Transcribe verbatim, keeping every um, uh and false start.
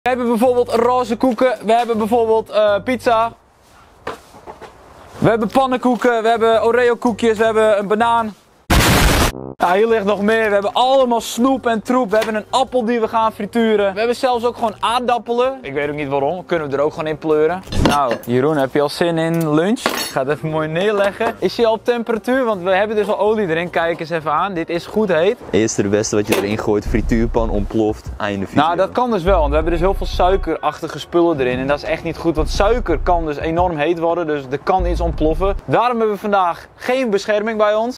We hebben bijvoorbeeld roze koeken, we hebben bijvoorbeeld uh, pizza. We hebben pannenkoeken, we hebben Oreo koekjes, we hebben een banaan. Ja, hier ligt nog meer. We hebben allemaal snoep en troep. We hebben een appel die we gaan frituren. We hebben zelfs ook gewoon aardappelen. Ik weet ook niet waarom. Kunnen we er ook gewoon in pleuren. Nou, Jeroen, heb je al zin in lunch? Ik ga het even mooi neerleggen. Is hij al op temperatuur? Want we hebben dus al olie erin. Kijk eens even aan. Dit is goed heet. Eerste de beste wat je erin gooit. Frituurpan ontploft. Einde video. Nou, dat kan dus wel. Want we hebben dus heel veel suikerachtige spullen erin. En dat is echt niet goed. Want suiker kan dus enorm heet worden. Dus er kan iets ontploffen. Daarom hebben we vandaag geen bescherming bij ons.